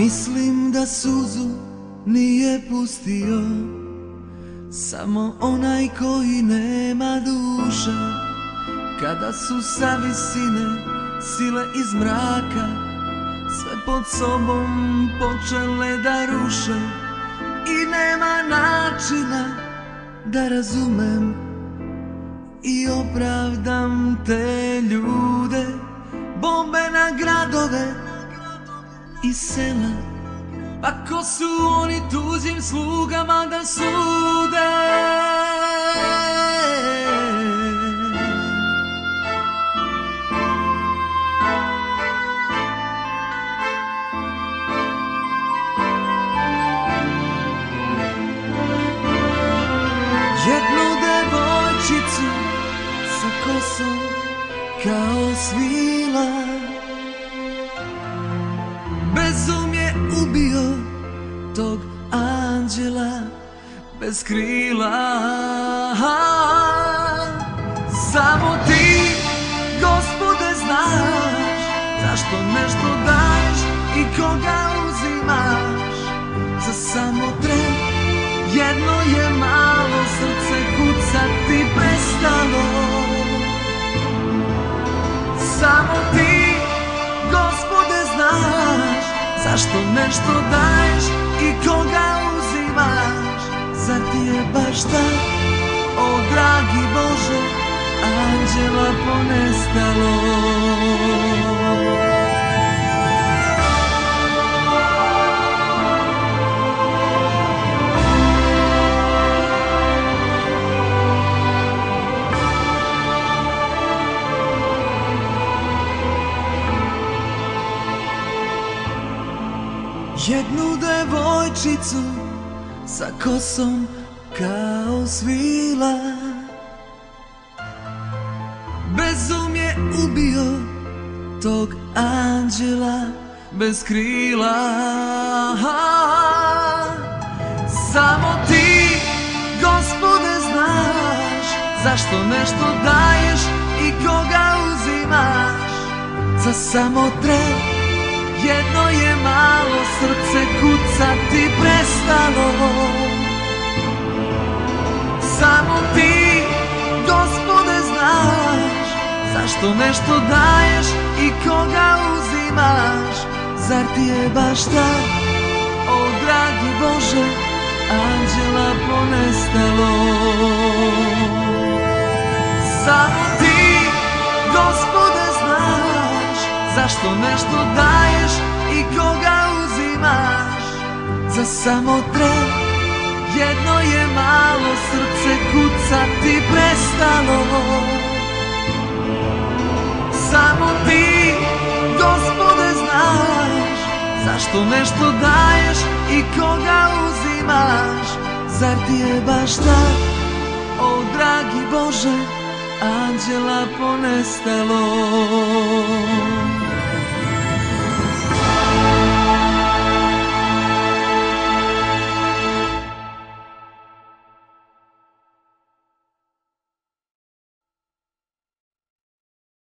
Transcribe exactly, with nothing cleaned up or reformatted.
Mislim da suzu nije pustio samo onaj koji nema duše. Kada su sa visine sile iz mraka sve pod sobom počele da ruše, i nema načina da razumem i opravdam te ljude. Bombe na gradove i sela, pa ko su oni tuđim slugama da sude? Jednu devojčicu sa kosom kao svila, bezum je ubio tog anđela bez krila. Samo ti, Gospode, znaš zašto nešto daješ i koga uzimaš. Za samo tren jedno je malo, srce kucati prestalo. Samo ti, Gospode, znaš zašto nešto daješ i koga uzimaš. Zar ti je baš tak, o dragi Bože, anđela ponestalo? Jednu devojčicu sa kosom kao svila, bezum je ubio tog anđela bez krila. Samo ti, Gospode, znaš zašto nešto daješ i koga uzimaš. Za samo tren jedno je malo, srce kucati prestalo. Samo ti, Gospode, znaš zašto nešto daješ i koga uzimaš. Zar ti je baš tak, o dragi Bože, anđela ponestalo? Samo ti, Gospode, znaš zašto nešto daješ i koga uzimaš. Za samo tren jedno je malo, srce kucati prestalo. Samo ti, Gospode, znaš zašto nešto daješ i koga uzimaš. Zar ti je baš tak, o dragi Bože, anđela ponestalo?